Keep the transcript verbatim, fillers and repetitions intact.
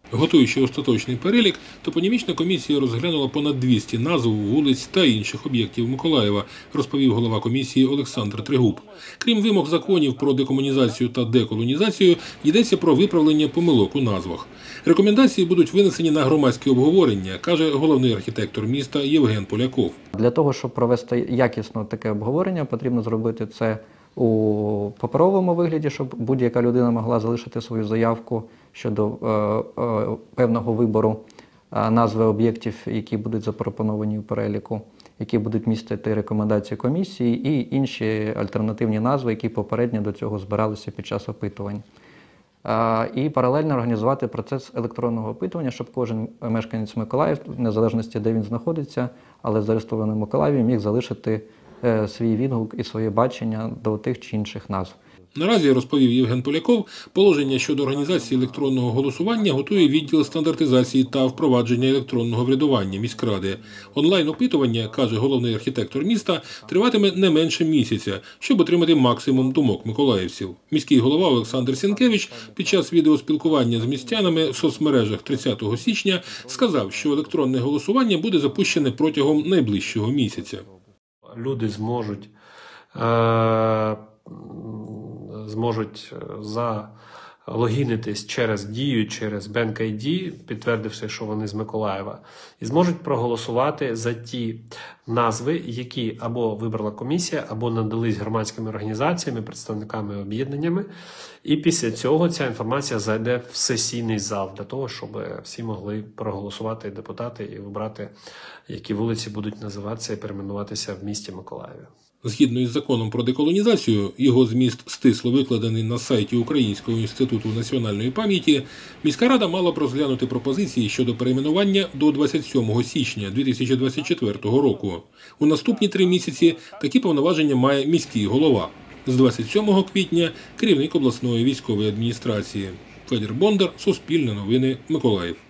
Готуючи остаточний перелік, топонімічна комісія розглянула понад двісті назв вулиць та інших об'єктів Миколаєва, розповів голова комісії Олександр Трегуб. Крім вимог законів про декомунізацію та деколонізацію, йдеться про виправлення помилок у назвах. Рекомендації будуть винесені на громадське обговорення, каже головний архітектор міста Євген Поляков. Для того, щоб провести якісно таке обговорення, потрібно зробити це у паперовому вигляді, щоб будь-яка людина могла залишити свою заявку щодо е, е, певного вибору е, назви об'єктів, які будуть запропоновані у переліку, які будуть містити рекомендації комісії і інші альтернативні назви, які попередньо до цього збиралися під час опитувань. Е, і паралельно організувати процес електронного опитування, щоб кожен мешканець Миколаїв, в незалежності де він знаходиться, але зареєстрований в Миколаєві, міг залишити свій відгук і своє бачення до тих чи інших назв. Наразі, розповів Євген Поляков, положення щодо організації електронного голосування готує відділ стандартизації та впровадження електронного врядування міськради. Онлайн-опитування, каже головний архітектор міста, триватиме не менше місяця, щоб отримати максимум думок миколаївців. Міський голова Олександр Сінкевич під час відеоспілкування з містянами в соцмережах тридцятого січня сказав, що електронне голосування буде запущене протягом найближчого місяця. Люди зможуть, е, зможуть залогінитись через Дію, через BankID, підтвердивши, що вони з Миколаєва, і зможуть проголосувати за ті назви, які або вибрала комісія, або надались громадськими організаціями, представниками, об'єднаннями. І після цього ця інформація зайде в сесійний зал, для того, щоб всі могли проголосувати, депутати, і обрати, які вулиці будуть називатися і перейменуватися в місті Миколаєві. Згідно із законом про деколонізацію, його зміст стисло викладений на сайті Українського інституту національної пам'яті, міська рада мала б розглянути пропозиції щодо перейменування до двадцять сьомого січня дві тисячі двадцять четвертого року. У наступні три місяці такі повноваження має міський голова. З двадцять сьомого квітня – керівник обласної військової адміністрації. Федір Бондар, Суспільне новини, Миколаїв.